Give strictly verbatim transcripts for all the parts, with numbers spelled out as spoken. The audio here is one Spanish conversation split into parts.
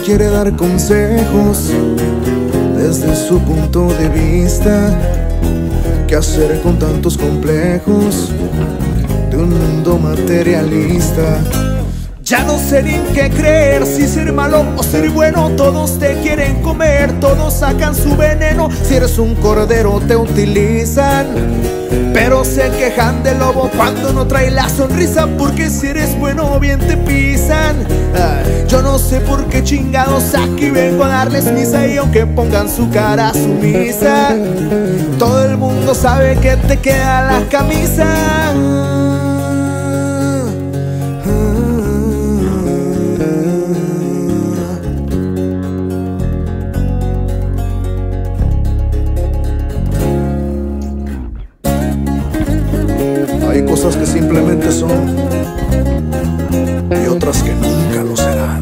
quiere dar consejos desde su punto de vista. ¿Qué hacer con tantos complejos de un mundo materialista? Ya no sé ni en qué creer, si ser malo o ser bueno. Todos te quieren comer, todos sacan su veneno. Si eres un cordero te utilizan, pero se quejan del lobo cuando no trae la sonrisa. Porque si eres bueno bien te pisan. Ay, yo no sé por qué chingados aquí vengo a darles misa. Y aunque pongan su cara sumisa, todo el mundo sabe que te queda la camisa. Hay cosas que simplemente son y otras que nunca lo serán.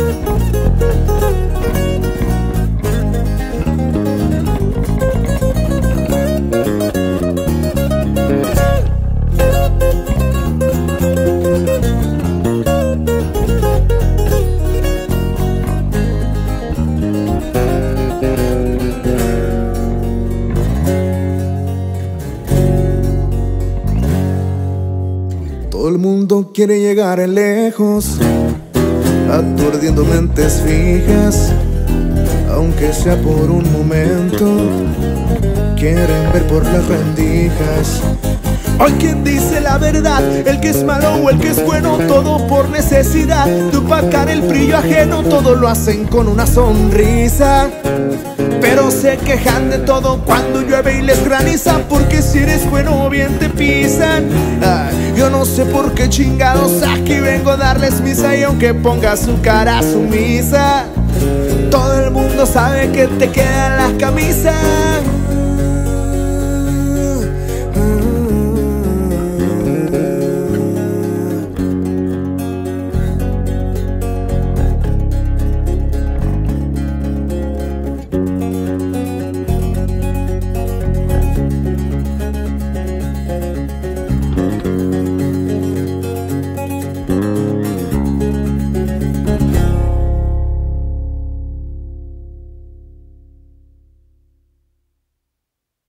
Todo el mundo quiere llegar lejos, aturdiendo mentes fijas. Aunque sea por un momento, quieren ver por las rendijas. Hoy quien dice la verdad, el que es malo o el que es bueno, todo por necesidad de opacar el brillo ajeno. Todo lo hacen con una sonrisa, pero se quejan de todo cuando llueve y les graniza. Porque si eres bueno bien te pisan. Ay, yo no sé por qué chingados aquí vengo a darles misa. Y aunque ponga su cara sumisa, todo el mundo sabe que te queda la camisa.